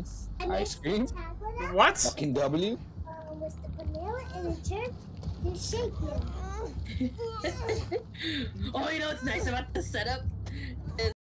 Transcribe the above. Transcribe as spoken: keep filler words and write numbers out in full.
Nice. And Ice cream? What? Fucking W? Uh, with the vanilla and the turn, you shake them. Oh, you know what's nice about the setup?